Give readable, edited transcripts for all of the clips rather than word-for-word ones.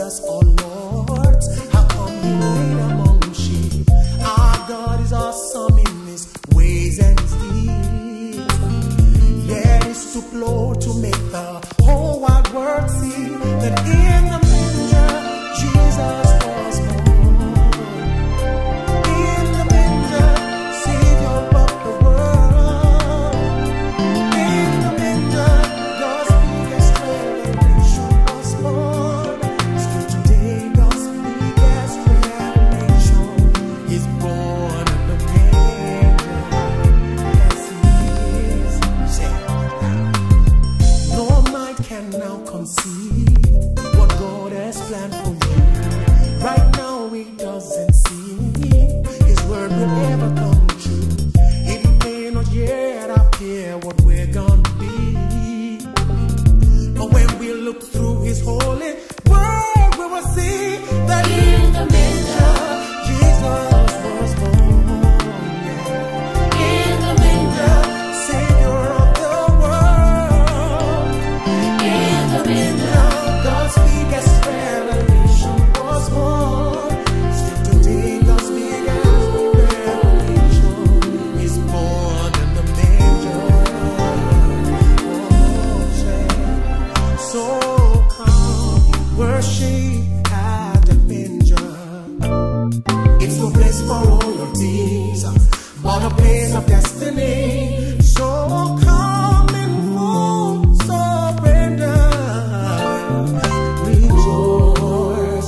Jesus, oh Lord, how come he laid among sheep? Our God is awesome in his ways and his deeds. Yeah, it's too slow to make the whole wide world see that in the manger Jesus was born. In the manger, Savior of the world. In the manger, God's biggest revelation was born. Still today, God's biggest revelation is born in the manger. Yes, he is. No mind can now conceive what God has planned for you. Right now he doesn't see his word will ever come true. It may not yet appear what we're gonna be, but when we look through his holy word, we will see that in the manger Jesus was born. Yeah. In the manger, Savior of the world. In the manger, God's biggest revelation was born. Still today, God's biggest revelation is born in the manger. So come worship at the manger. It's no place for royalties, but a place of destiny. So come in full surrender. Rejoice,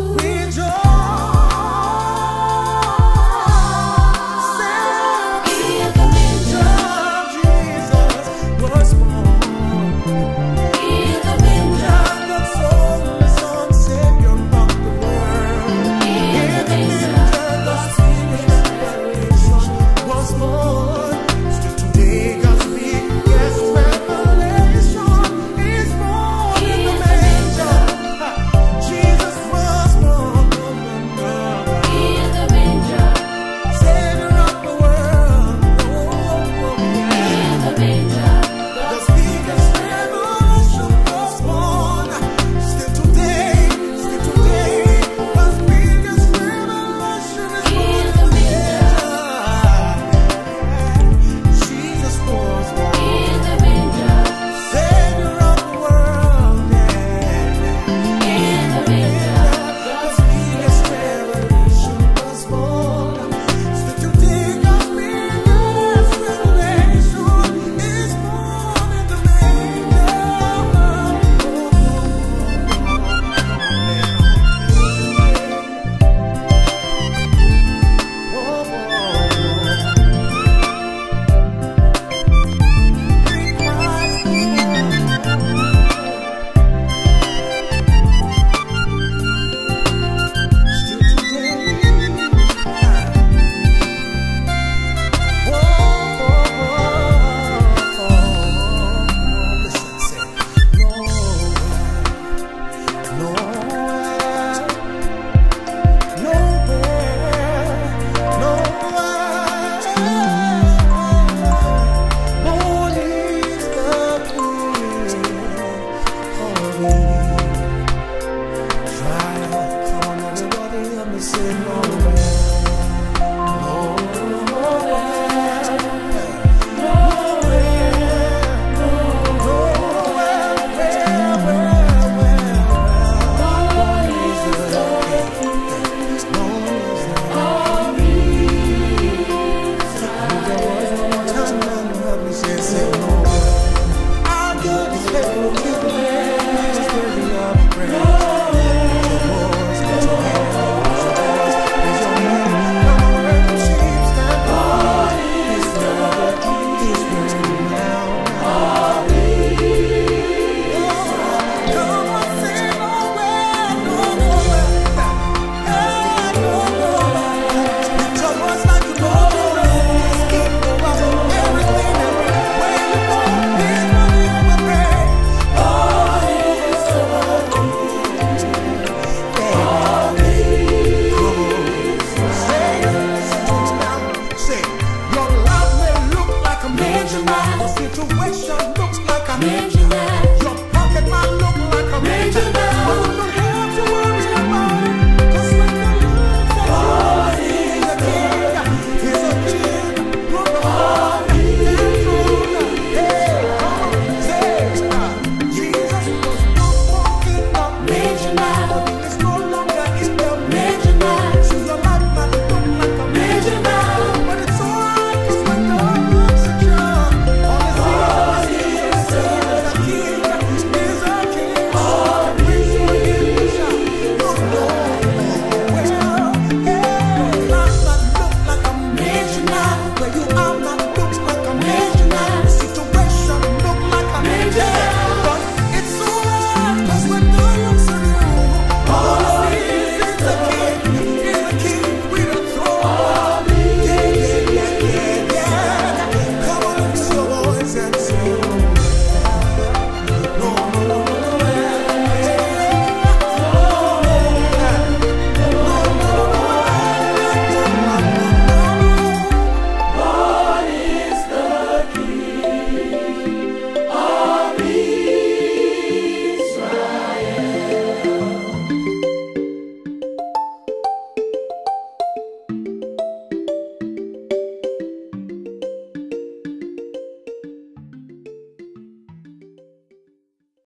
rejoice. In the manger, Jesus was born. In the manger, God's only Son, Savior of the world. In the manger, God's biggest revelation was born. Still today, God's biggest revelation is born in the manger. Jesus was born In the manger, Savior of the world. in the manger, God's biggest revelation was born. Still today, God's biggest revelation is born in the manger. Jesus was born, in the manger, Savior of the world. in the manger, God's biggest revelation was born. Still today, God's biggest revelation is born in the Our good is faithful to the end.